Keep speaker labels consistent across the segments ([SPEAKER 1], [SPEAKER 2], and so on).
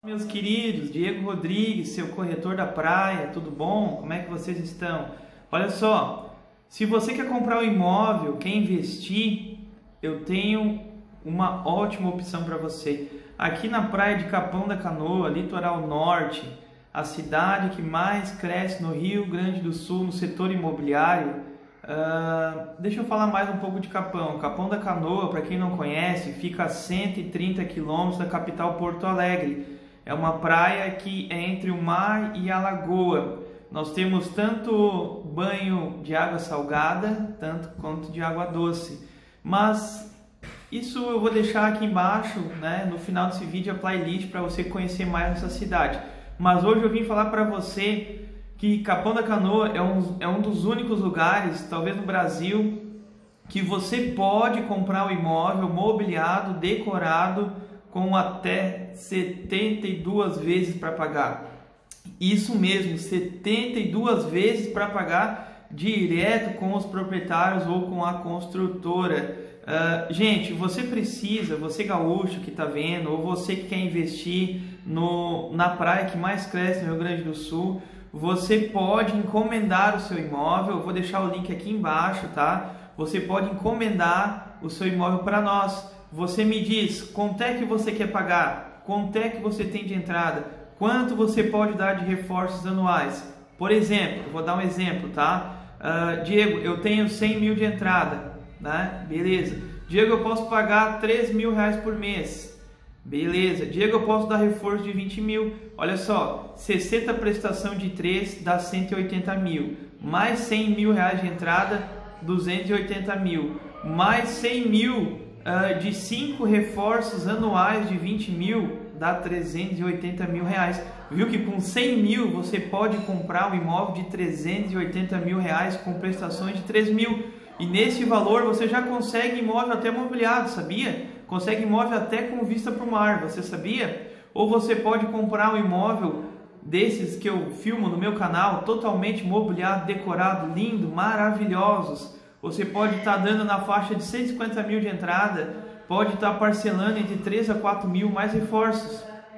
[SPEAKER 1] Meus queridos, Diego Rodrigues, seu corretor da praia, tudo bom? Como é que vocês estão? Olha só, se você quer comprar um imóvel, quer investir, eu tenho uma ótima opção para você. Aqui na praia de Capão da Canoa, litoral norte, a cidade que mais cresce no Rio Grande do Sul, no setor imobiliário. Deixa eu falar mais um pouco de Capão. Capão da Canoa, para quem não conhece, fica a 130 quilômetros da capital Porto Alegre. É uma praia que é entre o mar e a lagoa. Nós temos tanto banho de água salgada, tanto quanto de água doce. Mas isso eu vou deixar aqui embaixo, né, no final desse vídeo, a playlist para você conhecer mais essa cidade. Mas hoje eu vim falar para você que Capão da Canoa é um dos únicos lugares, talvez no Brasil, que você pode comprar um imóvel mobiliado, decorado, com até 72 vezes para pagar. Isso mesmo, 72 vezes para pagar direto com os proprietários ou com a construtora. Gente, você gaúcho que está vendo, ou você que quer investir na praia que mais cresce no Rio Grande do Sul, você pode encomendar o seu imóvel. Eu vou deixar o link aqui embaixo, tá? Você pode encomendar o seu imóvel para nós. Você me diz quanto é que você quer pagar, quanto é que você tem de entrada, quanto você pode dar de reforços anuais. Por exemplo, vou dar um exemplo, tá? Diego, eu tenho 100 mil de entrada, né? Beleza. Diego, eu posso pagar 3 mil reais por mês. Beleza. Diego, eu posso dar reforço de 20 mil. Olha só, 60 prestação de 3 dá 180 mil. Mais 100 mil reais de entrada, 280 mil. Mais 100 mil de 5 reforços anuais de 20 mil dá 380 mil reais. Viu que com 100 mil você pode comprar um imóvel de 380 mil reais com prestações de 3 mil. E nesse valor você já consegue imóvel até mobiliado, sabia? Consegue imóvel até com vista para o mar, você sabia? Ou você pode comprar um imóvel desses que eu filmo no meu canal, totalmente mobiliado, decorado, lindo, maravilhosos. Você pode estar dando na faixa de 150 mil de entrada, pode estar parcelando entre 3 a 4 mil mais reforços.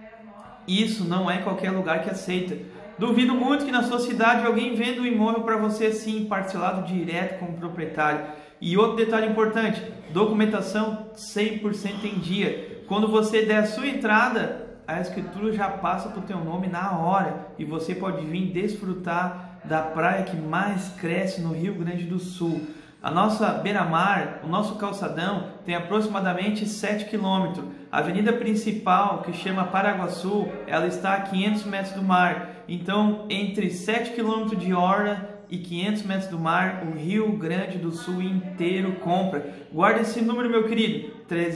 [SPEAKER 1] Isso não é qualquer lugar que aceita. Duvido muito que na sua cidade alguém venda um imóvel para você assim, parcelado direto como proprietário. E outro detalhe importante, documentação 100% em dia. Quando você der a sua entrada, a escritura já passa para o teu nome na hora e você pode vir desfrutar da praia que mais cresce no Rio Grande do Sul. A nossa beira-mar, o nosso calçadão, tem aproximadamente 7 km. A avenida principal, que chama Paraguaçu, ela está a 500 metros do mar. Então, entre 7 km de orla e 500 metros do mar, o Rio Grande do Sul inteiro compra. Guarda esse número, meu querido.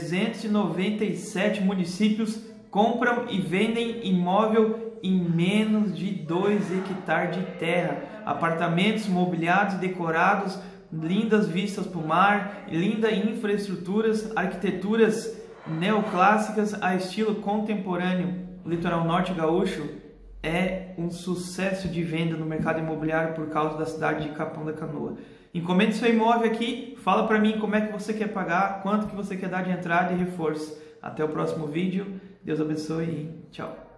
[SPEAKER 1] 397 municípios compram e vendem imóvel em menos de 2 hectares de terra. Apartamentos mobiliados e decorados, lindas vistas para o mar, lindas infraestruturas, arquiteturas neoclássicas a estilo contemporâneo. O litoral norte gaúcho é um sucesso de venda no mercado imobiliário por causa da cidade de Capão da Canoa. Encomende seu imóvel aqui, fala para mim como é que você quer pagar, quanto que você quer dar de entrada e reforço. Até o próximo vídeo, Deus abençoe e tchau.